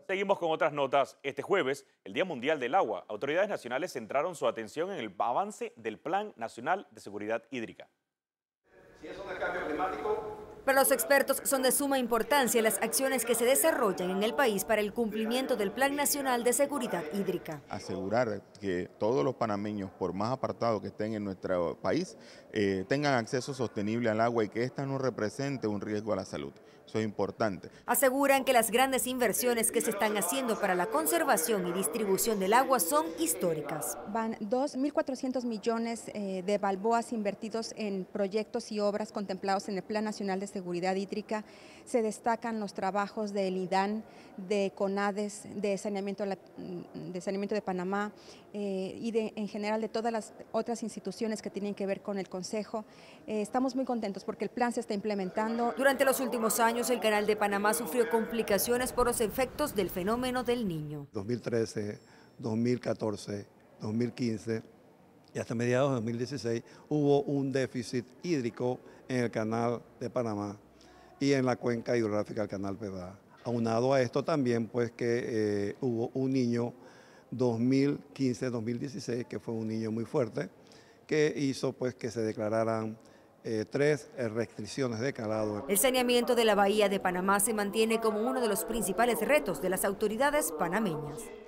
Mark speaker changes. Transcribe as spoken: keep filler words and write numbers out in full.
Speaker 1: Seguimos con otras notas. Este jueves, el Día Mundial del Agua, autoridades nacionales centraron su atención en el avance del Plan Nacional de Seguridad Hídrica.
Speaker 2: Si eso no es cambio climático.
Speaker 3: Para los expertos son de suma importancia las acciones que se desarrollan en el país para el cumplimiento del Plan Nacional de Seguridad Hídrica.
Speaker 4: Asegurar que todos los panameños, por más apartados que estén en nuestro país, eh, tengan acceso sostenible al agua y que ésta no represente un riesgo a la salud. Eso es importante.
Speaker 3: Aseguran que las grandes inversiones que se están haciendo para la conservación y distribución del agua son históricas.
Speaker 5: Van dos mil cuatrocientos millones eh, de balboas invertidos en proyectos y obras contemplados en el Plan Nacional de Seguridad Hídrica. Se destacan los trabajos del IDAN, de CONADES, de Saneamiento, de, saneamiento de Panamá eh, y de, en general de todas las otras instituciones que tienen que ver con el Consejo. Eh, estamos muy contentos porque el plan se está implementando.
Speaker 3: Durante los últimos años, el Canal de Panamá sufrió complicaciones por los efectos del fenómeno del Niño.
Speaker 2: dos mil trece, dos mil catorce, dos mil quince y hasta mediados de dos mil dieciséis hubo un déficit hídrico en el Canal de Panamá y en la cuenca hidrográfica del Canal Pedá. Aunado a esto también pues que eh, hubo un niño dos mil quince, dos mil dieciséis que fue un niño muy fuerte que hizo pues que se declararan Eh, tres eh, restricciones de calado.
Speaker 3: El saneamiento de la bahía de Panamá se mantiene como uno de los principales retos de las autoridades panameñas.